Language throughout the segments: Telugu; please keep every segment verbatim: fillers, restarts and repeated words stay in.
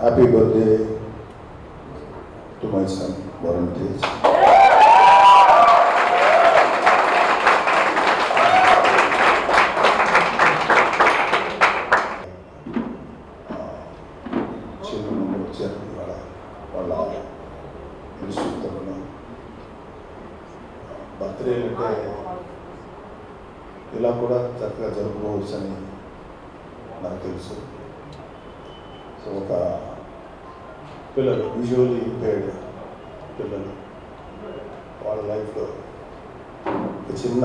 Happy birthday to my son, Varun Tej. Children వచ్చారు ఇవాళ వాళ్ళ ఇన్స్టిట్యూట్లో బర్త్డే అంటే ఇలా కూడా చక్కగా జరుపుకోవచ్చని నాకు తెలుసు. సో ఒక పిల్లలు విజువల్లీ ఇంపేర్డ్ పిల్లలు వాళ్ళ లైఫ్లో ఒక చిన్న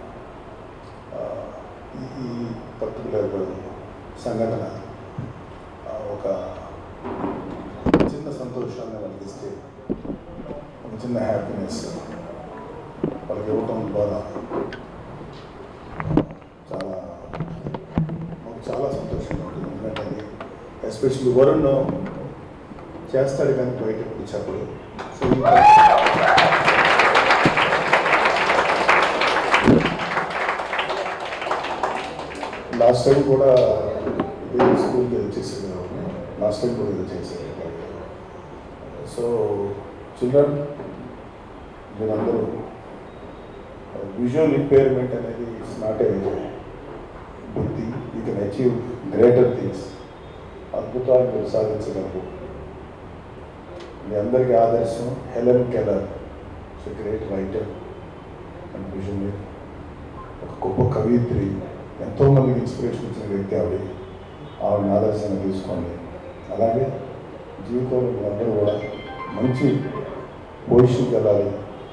ఈ పర్టికులర్ సంఘటన ఒక చిన్న సంతోషాన్ని వాళ్ళకి ఇస్తే ఒక చిన్న హ్యాపీనెస్ వాళ్ళకి ఇవ్వటం ద్వారా చాలా మాకు చాలా సంతోషంగా ఉంటుంది. ఎందుకంటే అది ఎస్పెషల్లీ వరుణ్ చేస్తాడు కానీ బయట చెప్పడు. సో లాస్ట్ టైం కూడా ఇదే స్కూల్కి వచ్చేసాడు, లాస్ట్ టైం కూడా ఇది చేశారు. సో చిల్డ్రన్ మీరందరూ విజువల్ ఇంపైర్మెంట్ అనేది it's not a good thing. You can achieve greater things. అద్భుతాలు మీరు సాధించగలరు. మీ అందరికీ ఆదర్శం Helen Keller, it's great writer and visionary, ఒక గొప్ప కవిత్రి, ఎంతోమందికి ఇన్స్పిరేషన్ ఇచ్చిన వ్యక్తి ఆవిడ. ఆవిడని ఆదర్శంగా తీసుకోండి. అలాగే జీవితంలో మీరందరూ కూడా మంచి పొజిషన్కి వెళ్ళాలి.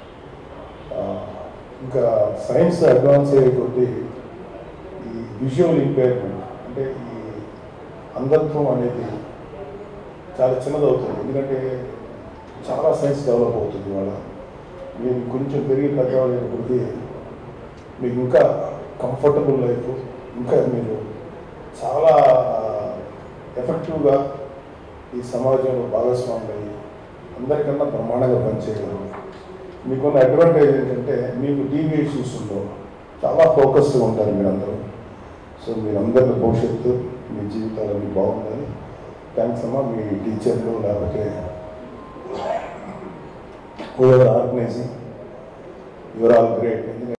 ఇంకా సైన్స్ అడ్వాన్స్ అయ్యే కొద్దీ ఈ విజువల్ ఇంపైర్మెంట్ అంటే ఈ అంధత్వం అనేది చాలా చిన్నదవుతుంది. ఎందుకంటే చాలా సైన్స్ డెవలప్ అవుతుంది. వాళ్ళ మీరు కొంచెం పెరిగి పెద్దవాళ్ళకి మీకు ఇంకా కంఫర్టబుల్ లైఫ్, ఇంకా మీరు చాలా ఎఫెక్టివ్గా ఈ సమాజంలో భాగస్వాములు అయ్యి అందరికన్నా బ్రహ్మాండంగా పనిచేయగలరు. మీకున్న అడ్వాంటేజ్ ఏంటంటే మీకు డీవియేషన్స్ ఉండవు, చాలా ఫోకస్గా ఉంటారు మీరందరూ. సో మీరందరి భవిష్యత్తు మీ జీవితాలన్నీ బాగుండాలి. థ్యాంక్స్ అమ్మా. మీ టీచర్లు లేకపోతే ఆర్గనైజింగ్ యువర్ ఆల్ గ్రేట్.